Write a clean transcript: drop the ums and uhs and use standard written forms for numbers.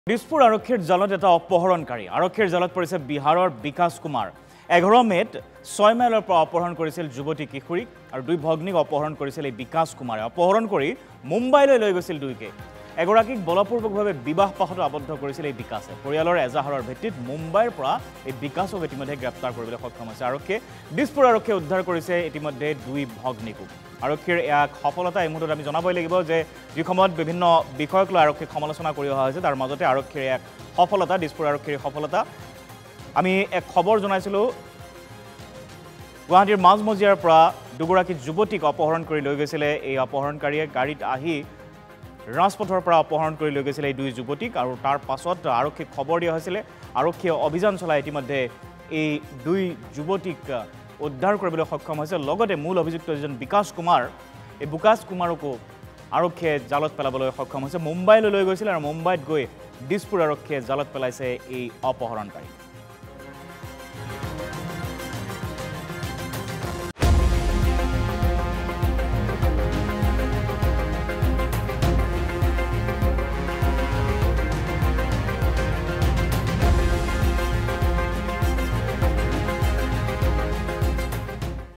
দিছপুৰ আৰক্ষীৰ জালত এটা অপহৰণকাৰী আৰক্ষীৰ জালত পৰিছে বিহাৰৰ বিকাশ কুমাৰ 11 মেত 6 মাইলৰ পৰা অপহৰণ কৰিছিল যুৱতী কিশোৰীক আৰু দুই ভগ্নীক অপহৰণ কৰিছিল এই বিকাশ কুমাৰে অপহৰণ কৰি মুম্বাইলৈ লৈ গৈছিল দুইকে এগৰাকীক বলপূৰ্বকভাৱে বিবাহ পাশত আবদ্ধ কৰিছিল এই বিকাশে পৰিয়ালৰ এজাহাৰৰ ভিত্তিত মুম্বাইৰ পৰা এই বিকাশক ইতিমধ্যে গ্ৰেপ্তাৰ কৰিবলৈ সক্ষম হৈছে আৰক্ষীয়ে দিছপুৰ আৰক্ষীয়ে উদ্ধাৰ কৰিছে ইতিমধ্যে দুই ভগ্নীকো আৰক্ষীৰ এক সফলতা এই মুহূৰ্তত আমি জনাবই লাগিব যে যি সময়ত বিভিন্ন বিষয়ক লৈ আৰক্ষীক সমালোচনা কৰি অহা হৈছে তাৰ মাজতে আৰক্ষীৰ এক সফলতা দিছপুৰ আৰক্ষীৰ সফলতা আমি এক খবৰ জনাইছিলোঁ গুৱাহাটীৰ মাজমজিয়াৰ পৰা দুগৰাকী যুৱতীক অপহৰণ কৰি লৈ গৈছিলে এই অপহৰণকাৰীয়ে গাড়ীত আহি ৰাজপথৰ পৰা অপহৰণ কৰি লৈ গৈছিলে এই দুই যুৱতীক আৰু তাৰ পাছত আৰক্ষীক খবৰ দিয়া হৈছিলে আৰক্ষীয়ে অভিযান চলাই ইতিমধ্যে এই দুই যুৱতীক উদ্ধাৰ কৰিবলৈ সক্ষম হৈছে লগতে মূল অভিযুক্ত যিজন বিকাশ কুমাৰ এই বিকাশ কুমাৰকো আৰক্ষীয়ে জালত পেলাবলৈ সক্ষম হৈছে মুম্বাইলৈ লৈ গৈছিল আৰু মুম্বাইত গৈ দিছপুৰ আৰক্ষীয়ে জালত পেলাইছে এই অপহৰণকাৰী